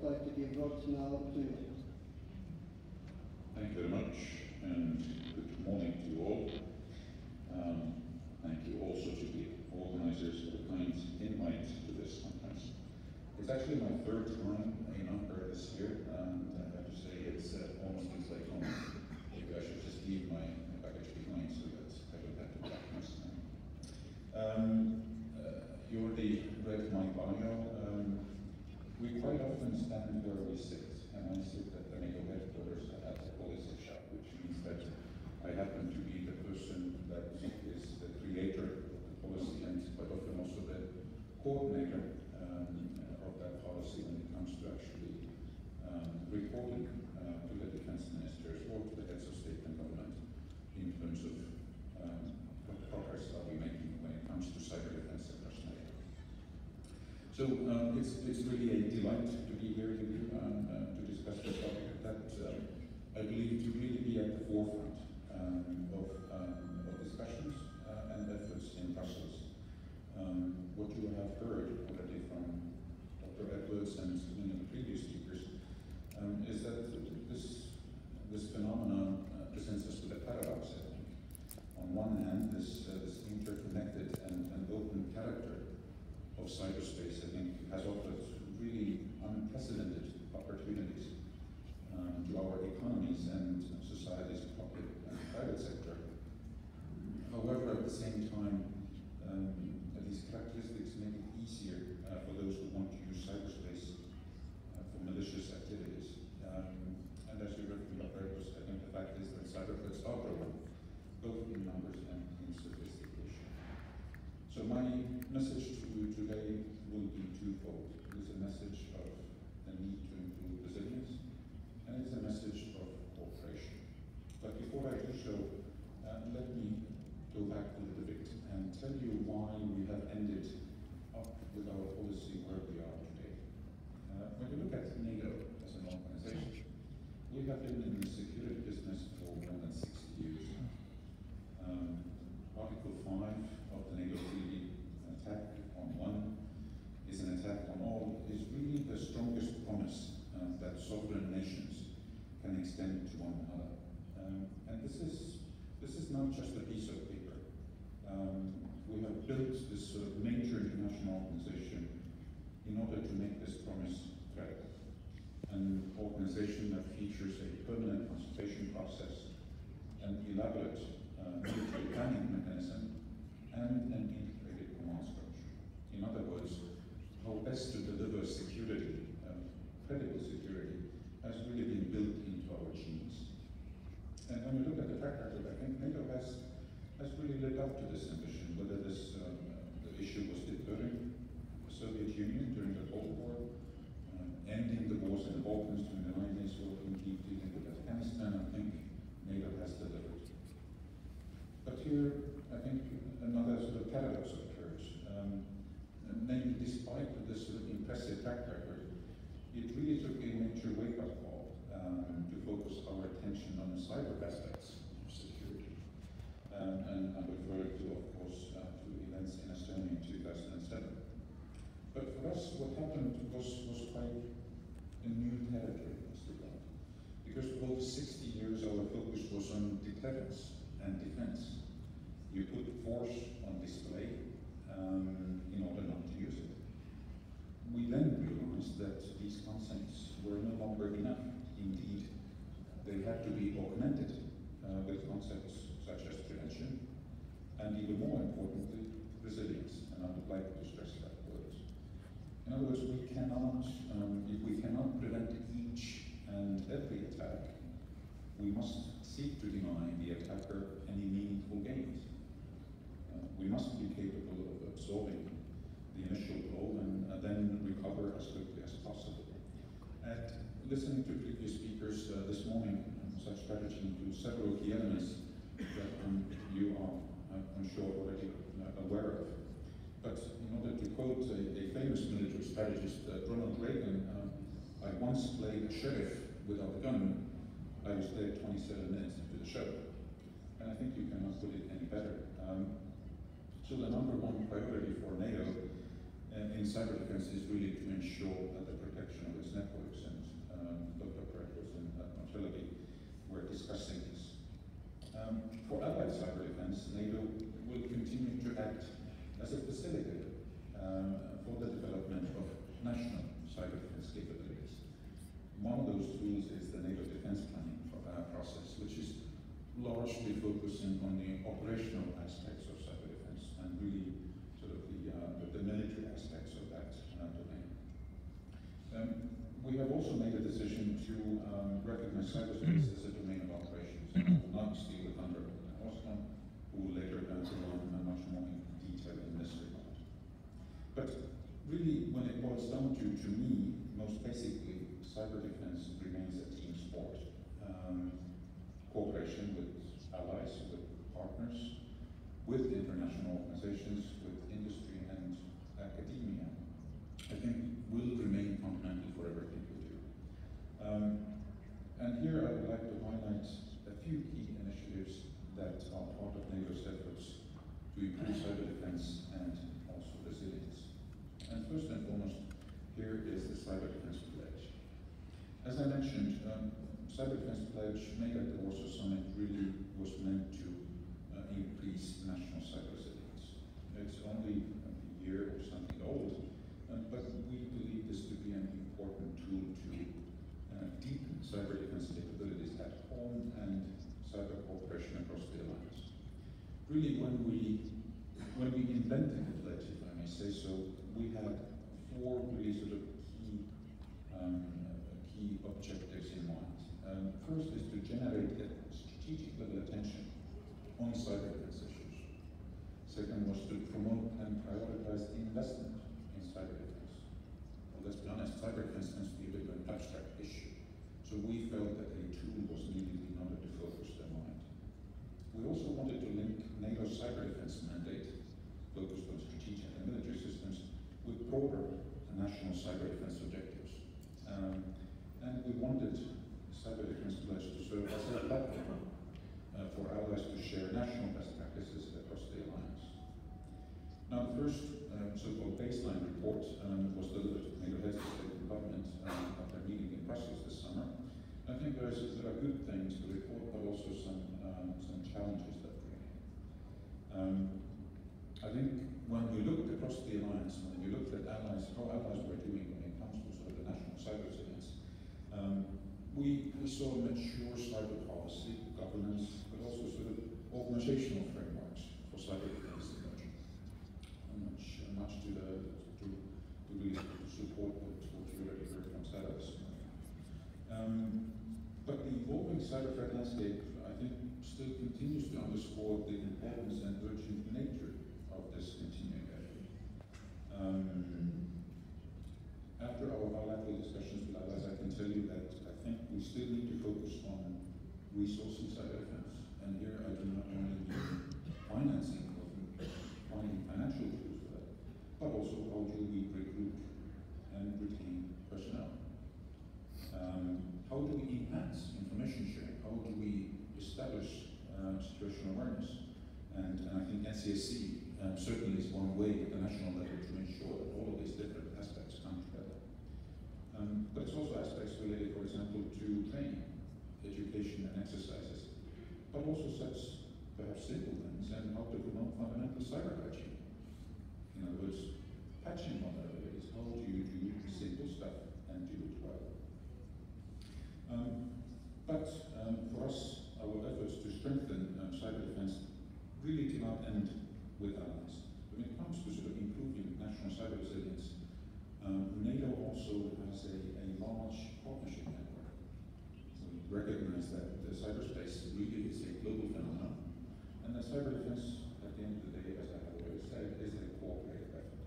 like to give Rod now to you. Thank you very much, and good morning to you all. Thank you also to the organisers for the kind invite to this conference. It's actually my third time in Ankara this year, and I have to say it's almost feels like home. Maybe I should just leave my baggage behind so that I don't have to pack next time. You already read my bio. We quite often stand where we sit, and I sit at the NATO headquarters at the policy shop, which means that I happen to be the person that is the creator of the policy and quite often also the coordinator of that policy when it comes to actually reporting to the defense ministers or to the heads of state and government in terms of what progress are we making when it comes to cyber defense across NATO. So it's really a delight to be here with you to discuss this topic that I believe to really be at the forefront of discussions and efforts in Brussels. What you have heard already from Dr. Edwards and many of the previous speakers is that this phenomenon presents us with a paradox, I think. On one hand, this interconnected and open character of cyberspace, I think, has offered really unprecedented opportunities to our economies and societies, public and private sector. However, at the same time, these characteristics make it easier for those who want to use cyberspace for malicious activities. And as you read from Dr. Edwards, I think the fact is that cyber threats are growing, both in numbers and in sophistication. So my message to you today will be twofold. It is a message of the need to improve resilience, and it is a message of cooperation. But before I do so, let me go back a little bit and tell you why we have ended up with our policy where we are today. When you look at NATO as an organization, we have been in the security business for more than 60 years. Article 5 of the NATO Treaty, attack on one is an attack on all, is really the strongest promise that sovereign nations can extend to one another. And this is not just a piece of paper. We have built this sort of major international organization in order to make this promise credible. An organization that features a permanent consultation process, an elaborate military planning mechanism, and an integrated command structure. In other words, how best to deliver security, credible security, has really been built into our genes. And when we look at the track record, I think NATO has really lived up to this ambition, whether this the issue was deterring the Soviet Union during the Cold War, ending the wars in the Balkans during the 90s, or indeed dealing with Afghanistan. I think NATO has delivered. But here, I think another sort of paradox occurs. Namely, despite this sort of impressive track record, it really took a major wake-up call to focus our attention on the cyber aspects of security. And I'm referring to, of course, to events in Estonia in 2007. But for us, what happened was quite a new territory, Mr. Blunt. Because for over 60 years, our focus was on deterrence and defense. You put force on display in order not to use it. We then realized that these concepts were no longer enough. Indeed, they had to be augmented with concepts such as prevention, and even more importantly, resilience. And I would like to stress that word. In other words, we cannot, if we cannot prevent each and every attack, we must seek to deny the attacker any meaningful gains. We must be capable of absorbing the initial blow and then recover as quickly as possible. And listening to previous speakers this morning, such strategy includes several key elements that you are, I'm sure, already aware of. But in order to quote a famous military strategist, Ronald Reagan, I once played a sheriff without a gun. I was there 27 minutes into the show. And I think you cannot put it any better. So the number one priority for NATO in cyber defense is really to ensure the protection of its networks. process, which is largely focusing on the operational aspects of cyber defense and really sort of the military aspects of that domain. We have also made a decision to recognize cyberspace as a domain of operations. I will not steal the thunder of Osman, who will later go on much more in detail in this regard. But really, when it boils down to me, most basically, cyber defense remains a team sport. Cooperation with allies, with partners, with international organizations, with industry and academia, I think will remain fundamental for everything we do. And here I would like to highlight a few key initiatives that are part of NATO's efforts to improve cyber defense and also resilience. And first and foremost, here is the Cyber Defense Pledge. As I mentioned, Cyber Defense Pledge made at the Warsaw Summit really was meant to increase national cyber resilience. It's only a year or something old, but we believe this to be an important tool to deepen cyber defense capabilities at home and cyber cooperation across the alliance. Really, when we invented the pledge, if I may say so, we had four really sort of key objectives in mind. First is to generate a strategic level attention on cyber defense issues. Second was to promote and prioritize investment in cyber defense. Well, let's be honest, cyber defense tends to be a bit of an abstract issue. So we felt that a tool was needed in order to focus their mind. We also wanted to link NATO's cyber defense mandate, focused on strategic and military systems, with broader national cyber defense objectives. And we wanted Cyber Defense Pledge to serve as a platform for allies to share national best practices across the alliance. Now, the first so-called baseline report was delivered to NATO heads of state and government at their meeting in Brussels this summer. I think there are good things to report, but also some challenges that remain. I think when we looked across the alliance, when we looked at allies, how allies were doing when it comes to sort of the national cyber resilience, we saw a mature cyber policy, governance, but also sort of organizational frameworks for cyber defense emerging. Much to really support what you already heard from Sarah this morning. But the evolving cyber threat landscape, I think, still continues to underscore the importance and urgent nature of this continuing effort. After our bilateral discussions with allies, I can tell you that I think we still need to focus on resourcing cyber defense. And here I do not only mean financing or finding financial tools for that, but also how do we recruit and retain personnel? How do we enhance information sharing? How do we establish situational awareness? And I think NCSC certainly is one way at the national level to ensure that all of these different aspects come together. But it's also aspects related, for example, to training, education and exercises, but also such perhaps simple things and how to promote fundamental cyber hygiene. In other words, patching vulnerabilities. How do you do simple stuff and do it well? But for us, our efforts to strengthen cyber defense really do not end with allies. When it comes to sort of improving national cyber resilience, NATO also has a large partnership network. We recognize that the cyberspace really is a global phenomenon, and that cyber defense, at the end of the day, as I have always said, is a cooperative effort.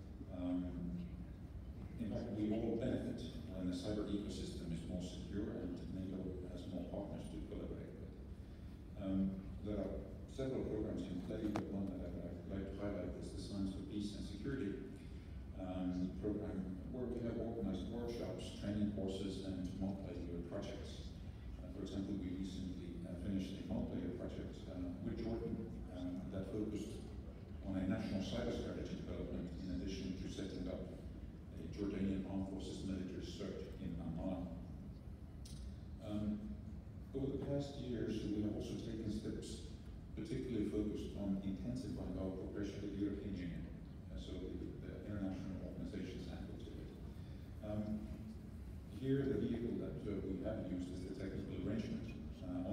In fact, we all benefit when the cyber ecosystem is more secure and NATO has more partners to collaborate with. There are several programs in play, but one that I'd like to highlight is the Science for Peace and Security program, where we have organized workshops, training courses, and multi-year projects. For example, we recently finished a multi-year project with Jordan that focused on a national cyber strategy development in addition to setting up a Jordanian Armed Forces military cert in Amman. Over the past years, we have also taken steps particularly focused on intensifying our cooperation with the European Union, so the international organizations handle to it. Here, the vehicle that we have used is the technical arrangement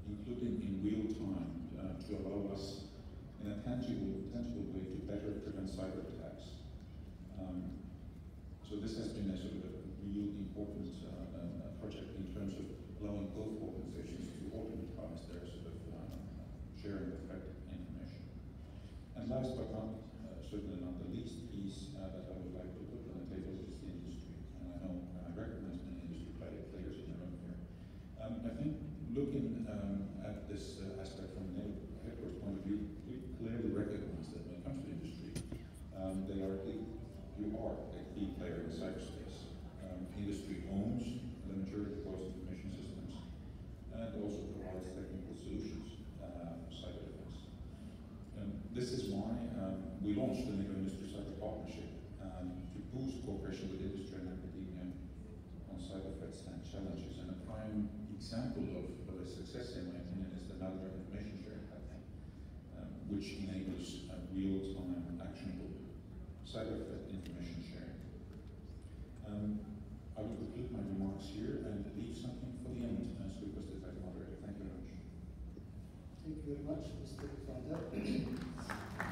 including in real time, to allow us in a tangible way to better prevent cyber attacks. So this has been a sort of a real important project in terms of allowing both organizations to automatize their sort of sharing of threat information. And last but not certainly not the least piece that I would like to put on the table is the industry. And I know I recognize many industry players in the room here. I think looking at this aspect from the headquarters point of view, we clearly recognize that when it comes to industry, you are a key player in cyberspace. Industry owns the majority of those information systems and also provides technical solutions for cyber defense. This is why we launched the NATO Industry Cyber Partnership to boost cooperation with industry and academia on cyber threats and challenges. And a prime example of a success, in my opinion, is the Malware Information Sharing Platform, which enables real-time, actionable cyber threat information sharing. I will conclude my remarks here and leave something for the end, as requested by the moderator. Thank you very much. Thank you very much, Mr. Fadel.